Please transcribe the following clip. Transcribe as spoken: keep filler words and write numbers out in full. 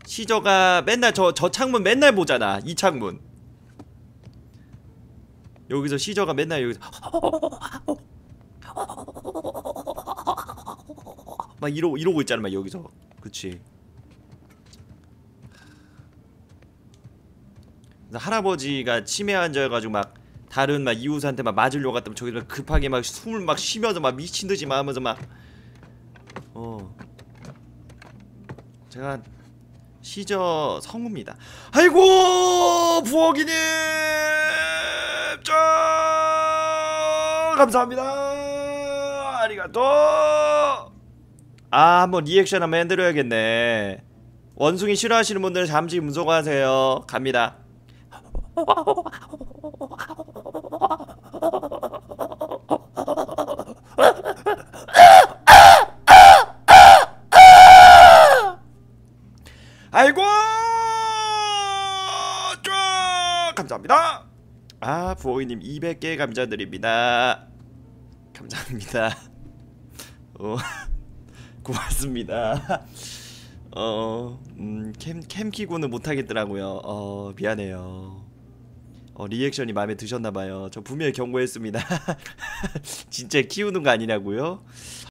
시저가 맨날 저, 저 창문 맨날 보잖아. 이 창문. 여기서 시저가 맨날 여기서 막 이러, 이러고 있잖아 막 여기서. 그치. 할아버지가 치매 환자여가지고 막 다른 막 이웃한테 막 맞으려고 갔다면 저기 막 급하게 막 숨을 막 쉬면서 막 미친듯이 막 하면서 막 어 제가 시저 성우입니다. 아이고 부엌이님 짱 감사합니다. 아리가또. 아 한번 리액션 한번 해드려야겠네. 원숭이 싫어하시는 분들은 잠시 음소거하세요. 갑니다. 아이고 쫙 감사합니다. 아 부호이님 이백 개 감사드립니다. 감사합니다. 어 고맙습니다. 어 음 캠 캠 키고는 못하겠더라고요. 어 미안해요. 어 리액션이 마음에 드셨나봐요. 저 분명히 경고했습니다. 진짜 키우는 거 아니냐고요?